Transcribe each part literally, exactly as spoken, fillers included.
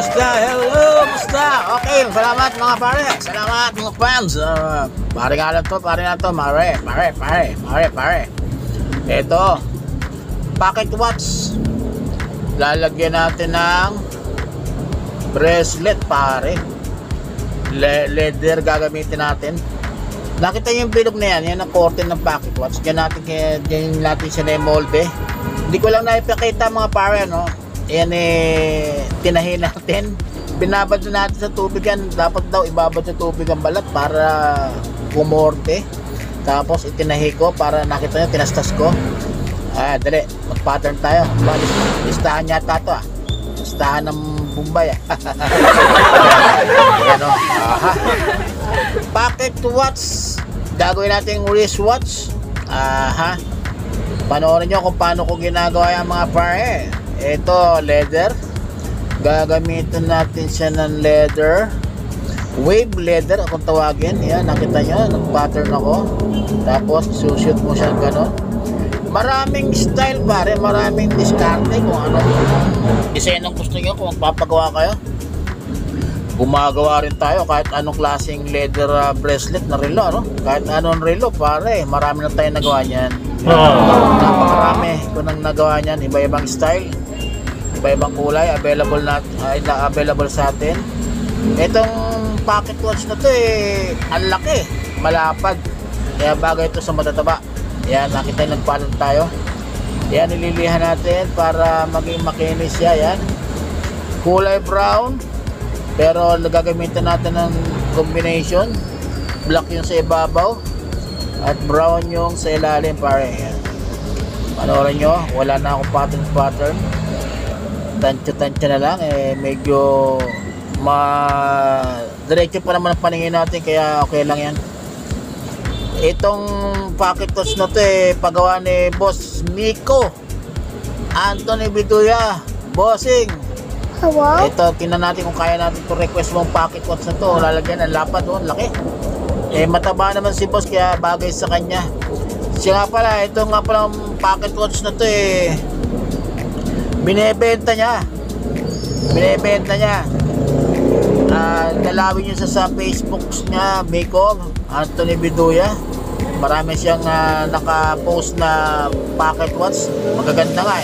musta? Hello, musta? Okay, salamat mga pare. Salamat mga fans. Uh, pare nga lang to, pare nga to. Pare, pare, pare, pare, pare. Ito, pocket watch. Lalagyan natin ng bracelet, pare. Le leather gagamitin natin. Nakita niyo yung bilog na yan, yan ang korte ng pocket watch. Diyan natin, diyan natin siya na molde. Hindi ko lang naipakita mga pare, no? Yan eh, tinahin natin. Binabad na natin sa tubig yan. Dapat daw ibabad sa tubig ang balat para kumorte. Tapos itinahi ko para nakita nyo, tinastas ko. Ah, dali, mag-pattern tayo. Listahan yata to ah. Listahan ng Bombay ah. Yan o. Aha. Pocket watch. Gagawin natin wristwatch. Aha. Panoorin nyo kung paano ko ginagawa yung mga pare. Ito, leather. Gagamitin natin siya ng leather. Wave leather kung tawagin. Yan, nakita nyo, nag-pattern ako. Tapos, sushoot mo siya gano'n. Maraming style pare, maraming diskarte kung ano design ang gusto nyo. Kung magpapagawa kayo, gumagawa rin tayo kahit anong klaseng leather uh, bracelet na relo, no? Kahit anong relo pare, marami na tayong nagawa niyan. Oh. Napakarami kung nang nagawa niyan, iba-ibang style, iba-ibang kulay, available na, uh, na available sa atin. Itong pocket watch na to eh, ang laki, malapad, kaya bagay ito sa matataba. Yan, nakita yung nagpalan tayo. Yan, nililihan natin para maging makinis siya. Yan, kulay brown, pero gagamitan natin ng combination. Black yung sa ibabaw at brown yung sa ilalim pare. Yan, panoorin nyo, wala na akong pattern pattern, tansya-tansya na lang eh, medyo ma diretso pa naman ang paningin natin, kaya okay lang yan. Itong pocket watch na to eh, pagawa ni Boss Nico Anthony Biduya. Bossing, hello? ito, tingnan natin kung kaya natin to request mong pocket watch na to. Lalagyan ng lapad doon, laki eh, mataba naman si boss kaya bagay sa kanya. Siya nga pala, ito nga pala ang pocket watch na to eh, binebenta niya binebenta niya uh, dalawin nyo sa, sa Facebook niya, Nico Anthony Biduya. Marami siyang uh, naka-post na pocket watch, magaganda nga eh.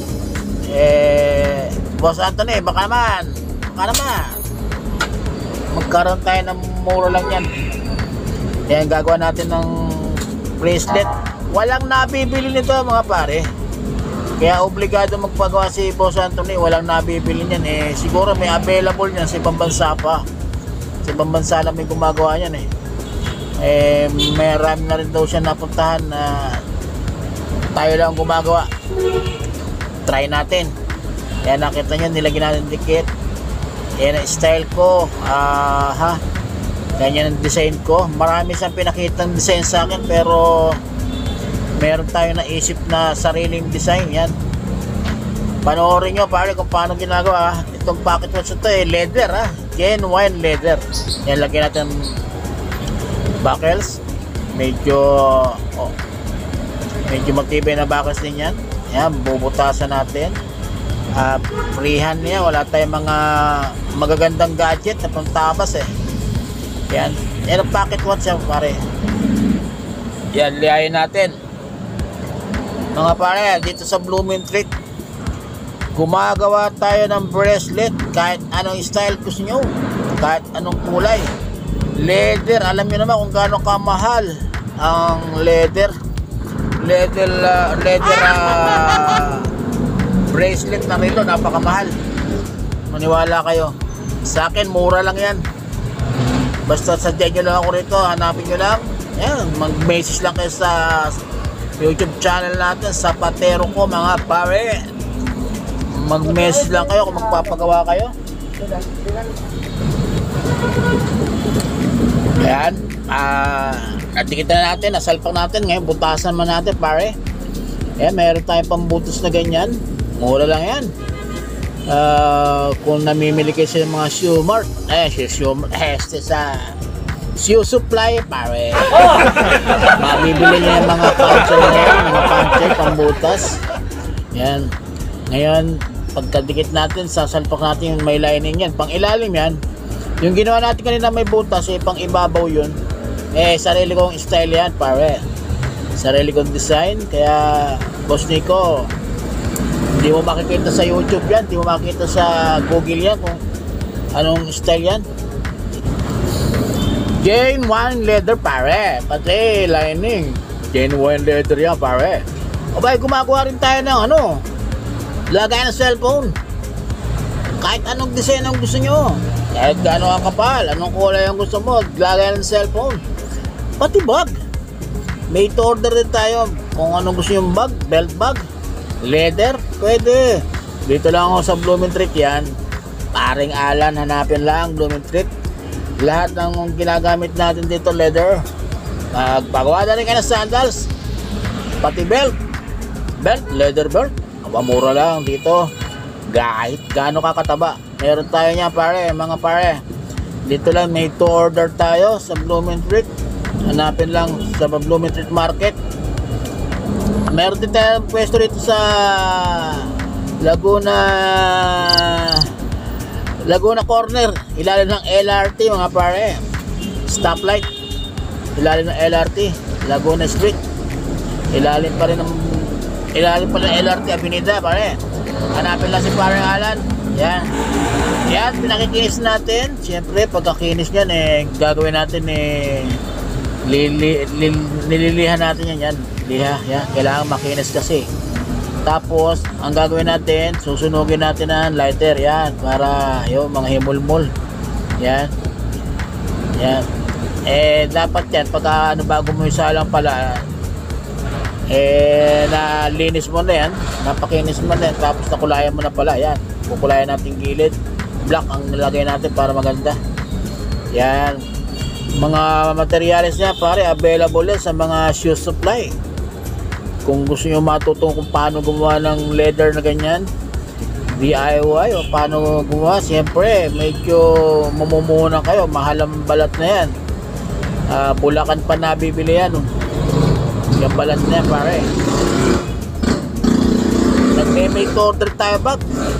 Eh, Boss Anthony, baka naman, baka naman magkaroon tayo ng mura lang yan. Yan, gagawa natin ng bracelet. Walang nabibili nito mga pare, kaya obligado magpagawa si Boss Anthony. Walang nabibili niyan eh, siguro may available niyan sa ibang bansa pa. Sa ibang bansa lang may gumagawa niyan eh. Eh, meron na rin daw siya napuntahan na tayo lang gumagawa. Try natin. Yan, nakita nyo, nilagyan natin dikit. Yan ang style ko. Ah, ha. Ganyan ang design ko. Marami siyang pinakitang design sa akin, pero meron tayo naisip na sariling design. Yan, panoorin nyo pare kung paano ginagawa. Itong pocket watch ito eh, leather ha, genuine leather. Yan, lagyan natin buckles. Medyo oh, medyo matibay na buckles din yan. Yan, bubutasan natin. Uh, freehand niya, wala tayong mga magagandang gadget na pangtabas eh. Yan, yan ang pocket watch yan pare. Yan, lihayin natin mga pare. Dito sa Blooming Treat, gumagawa tayo ng bracelet kahit anong style gusto nyo, kahit anong kulay. Leather, alam niyo naman kung gaano kamahal ang leather leather uh, leather uh, bracelet na rito, napakamahal. Maniwala kayo sa akin, mura lang yan. Basta sadyan nyo lang ako rito, hanapin nyo lang yan, mag-message lang kayo sa YouTube channel natin, sa Patero ko mga pare. Mag-message lang kayo kung magpapagawa kayo. Ayan, ah, natikitan na natin, nasalpak natin. Ngayon, butasan man natin pare. Ayan, mayroon tayong pambutos na ganyan. Mura lang yan. Uh, kung namimili kayo sa mga shoe mart, eh, shoe mart, eh, sa shoe supply pare. Mabibili niya yung mga pouch na yan, mga pouch, pambutas. Yan. Ngayon, pagkadikit natin, sasalpak natin yung may lining yan. Pang ilalim yan. Yung ginawa natin kanina may butas, eh, pang ibabaw yun. Eh, sarili kong style yan, pare. Sarili kong design. Kaya, Boss Nico, hindi mo makikita sa YouTube yan, hindi mo makikita sa Google yan kung anong style yan. Genuine leather, pare. Pati lining, genuine leather yan, pare. O ba, gumagawa rin tayo ng ano, lagay ng cellphone. Kahit anong design ang gusto nyo, kahit gaano ang kapal, anong kulay ang gusto mo, lagay ng cellphone. Pati bag, may to order din tayo. Kung anong gusto yung bag, belt bag, leather, pwede. Dito lang ako sa Blooming Treat yan. Paring Alan, hanapin lang Blooming Treat. Lahat ng ginagamit natin dito leather. Magpagawa na rin ka ng sandals, pati belt, belt, leather belt. Mura lang dito. Kahit gaano kakataba, meron tayo niya, pare, mga pare. Dito lang may to order tayo sa Blooming Treat. Hanapin lang sa Blooming Treat Market. Meron din tayong pwesto dito sa Laguna Laguna Corner, ilalim ng L R T, mga pare. Stoplight, ilalim ng L R T, Laguna Street. Ilalim pa rin ng ilalim pa ng L R T Avenida, pare. Hanapin lang si Parang Alan. Yan. Yan, pinakikinis natin. Siyempre, pagkakinis niyan, eh, gagawin natin, eh, lili, li, nililihan natin yan, yan. Liha, yan. Kailangan makinis kasi. Tapos, ang gagawin natin, susunugin natin ng lighter, yan. Para, yung mga himulmul. Yan. Yan. Eh, dapat yan, pagka, ano, bago mo yung salang pala, eh, nalinis mo na yan, napakinis mo na yan, tapos nakulayan mo na pala, yan, kukulayan natin gilid, black ang nilagay natin para maganda. Yan, mga materials niya, pare, available yan sa mga shoe supply. Kung gusto nyo matutong kung paano gumawa ng leather na ganyan, D I Y, o paano gumawa, siyempre medyo mamumuhunan kayo, mahal ang balat na yan. uh, Bulacan pa nabibili yan, oh. Yung balat na yan, pare. Nagme-make order tayo bag,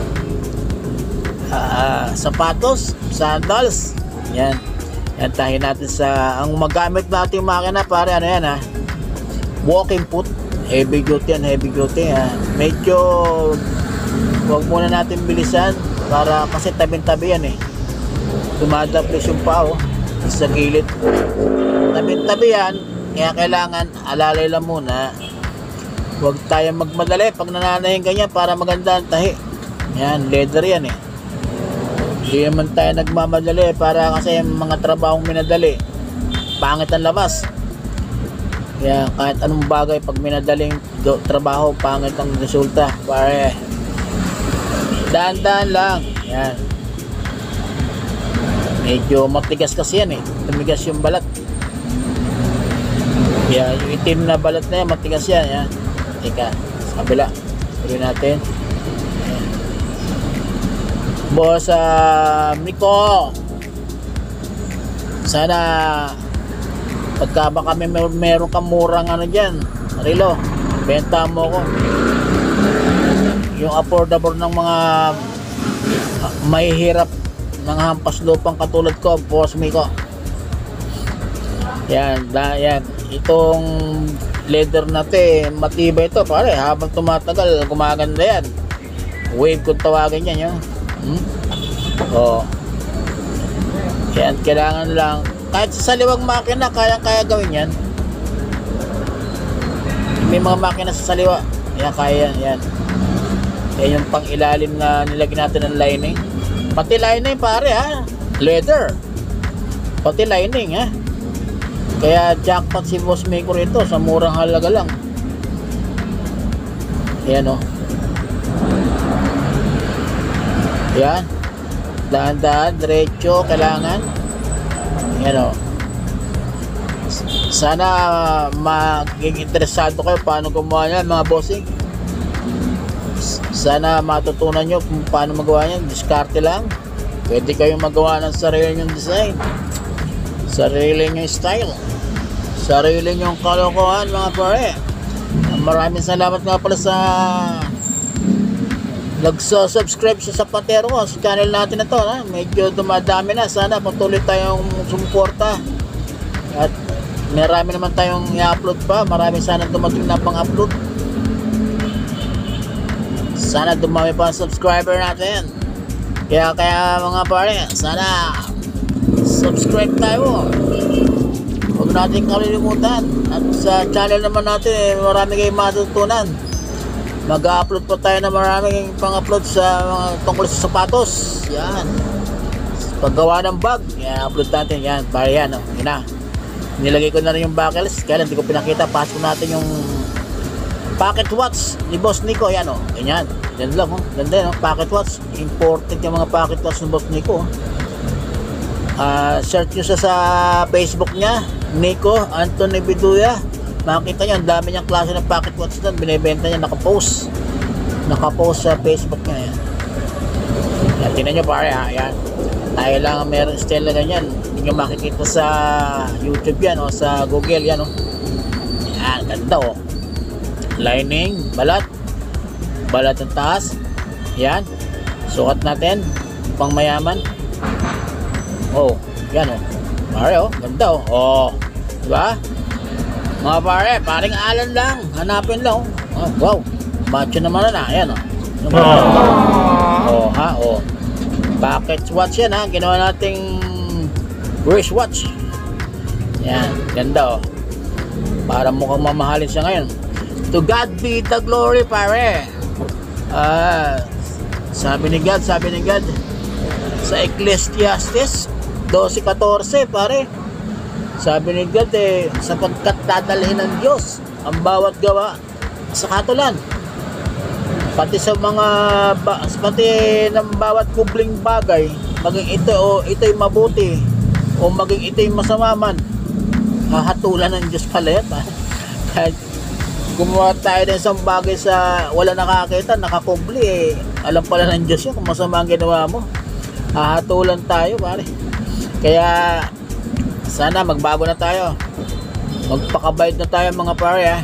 uh, sapatos, sandals. Yan. Yan, tahin natin sa, ang magamit natin yung makina, pare, ano yan, ha, walking foot. Heavy duty yan, heavy duty, ha. Medyo huwag muna natin bilisan, para kasi tabing-tabi yan, eh. Tumadaplis yung pao sa gilid. Tabing-tabi yan. Kaya kailangan alalay lang muna. Huwag tayong magmadali pag nananahin ganyan para maganda ang tahi. Yan, leather yan, eh. Hindi naman tayo nagmamadali para kasi mga trabahong minadali, pangit ang labas. Kaya kahit anong bagay pag minadaling do, trabaho, pangit ang resulta, pare. Daan-daan lang. Yan. Medyo matigas kasi yan, eh. Tumigas yung balat. Kaya yung itim na balat na yan, matigas yan, yan. Teka, sa kabila, tuloy natin. Ayan. Boss uh, Nico, sana pagka baka may mer meron kang murang ano dyan, relo, benta mo ko. Yung affordable ng mga uh, may hirap ng hampas lupang katulad ko, Boss Nico. Yan, da, yan. Itong leather natin, matibay ito, pare. Habang tumatagal, gumaganda yan. Wave kung tawagin yan, yun. Hmm? O. Yan, kailangan lang. Kahit sa saliwang makina, kaya-kaya gawin yan. May mga makina sa saliwa. Yan, kaya yan. Yan, yan yung pang ilalim na nilagyan natin ng lining. Pati lining, pare, ha. Leather. Pati lining, ha. Kaya jackpot si Boss Maker ito, sa murang halaga lang. Ayan, o. Ayan. Daan-daan, diretso, kailangan. Ayan, o. Sana maging interesado kayo paano gumawa yan, mga bossing. Sana matutunan nyo kung paano magawa yan. Diskarte lang. Pwede kayong magawa ng sarili nyong design, sarili nyong style, sarili nyong kalokohan, mga pare. Maraming salamat nga pala sa nagsusubscribe sa Zapatero sa channel natin na to, ha? Medyo dumadami na. Sana patuloy tayong sumuporta at marami naman tayong i-upload pa. Marami sana dumating na pang-upload. Sana dumami pa ang subscriber natin. Kaya kaya mga pare, sana subscribe tayo. Huwag natin kalilimutan. At sa channel naman natin, eh, marami kayong matutunan. Mag-upload pa tayo na maraming pang-upload sa mga tungkol sa sapatos. Yan. Paggawa ng bag, yan, upload natin. Yan, para yan. Oh. Yan na. Nilagay ko na rin yung buckles. Kaya hindi ko pinakita. Pasok natin yung pocket watch ni Boss Nico. Yan o. Oh. Ganyan. Yan lang. Oh. Ganda yun. Oh. Pocket watch. Imported yung mga pocket watch ni Boss Nico. Uh, search nyo siya sa Facebook niya. Nico Anthony Biduya. Makikita nyo, ang dami niyang klase ng pocket watch doon. Binibenta niya, nakapost. Nakapost sa Facebook niya. Yan. Yan, tingnan nyo pare ha. Yan. Tayo lang meron style na ganyan. Hindi nyo makikita sa YouTube yan o sa Google yan o. Yan, ganda o. Lining, balat. Balat ng taas. Yan. Sukat natin. Pang mayaman. Oh, yan o. Pare o, ganda o. Oh, diba? Mga pare, paring Alan lang. Hanapin lang. Oh, wow. Macho naman na. Ayan o. Oh, ha? Oh. Pocket watch yan ha. Ginawa nating wristwatch. Yan. Ganda o. Para mukhang mamahalin siya ngayon. To God be the glory pare. Ah, sabi ni God, sabi ni God sa Ecclesiastes twelve fourteen pare. Sabi ni God eh, sapagkat dadalhin ng Diyos ang bawat gawa sa katulan, pati sa mga ba, pati ng bawat kubling bagay, maging ito o ito'y mabuti o maging ito'y masama man, hahatulan ng Diyos pala yan. Kahit gumawa tayo ng isang bagay sa wala nakakita, nakakubli eh, alam pala ng Diyos yun kung masama ang ginawa mo, hahatulan tayo pare. Kaya sana magbago na tayo, magpakabayad na tayo mga pare ha.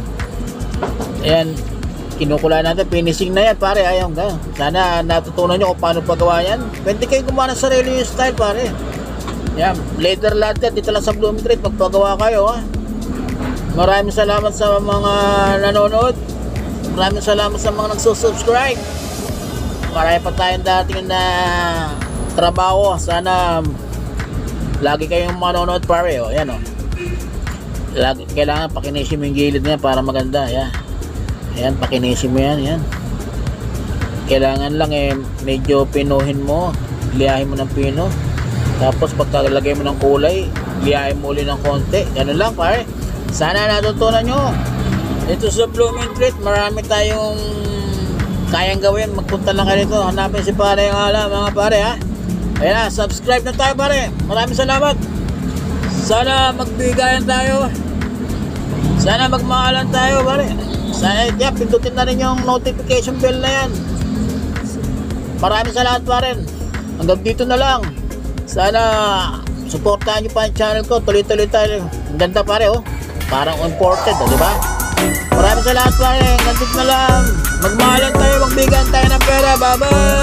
Ayan, kinukulaan natin, finishing na yan pare. Ayaw nga, sana natutunan nyo kung paano pagawa yan. Pwede kayo gumawa ng sarili yung style pare. Ayan, leather lantern dito lang sa Blooming Street, magpagawa kayo ha. Maraming salamat sa mga nanonood. Maraming salamat sa mga nagsusubscribe. Marami pa tayong dating na trabaho. Sana lagi kayong manonood pare o. Yan o. Lagi, kailangan pakinisin mo yung gilid na yan para maganda. Yan. Ayan, pakinisin mo yan. Yan. Kailangan lang eh medyo pinuhin mo. Liyahin mo ng pino. Tapos pagkalagay mo ng kulay, liyahin mo ulit ng konti. Ganun lang pare. Sana natutunan nyo. Dito sa Blooming Street, marami tayong kayang gawin. Magpunta lang kayo dito. Hanapin si pare yung ala mga pare ha. Ayan na, subscribe na tayo pare. Maraming salamat. Sana magbigayan tayo. Sana magmahalan tayo pare. Sana yeah, pindutin na rin yung notification bell na yan. Maraming salamat pare. Hanggang dito na lang. Sana supportahan nyo pa yung channel ko. Tuloy-tuloy tayo. Ang ganda pare oh. Parang imported oh, diba? Maraming salamat pare. Hanggang dito na lang. Magmahalan tayo, magbigayan tayo ng pera. Bye bye.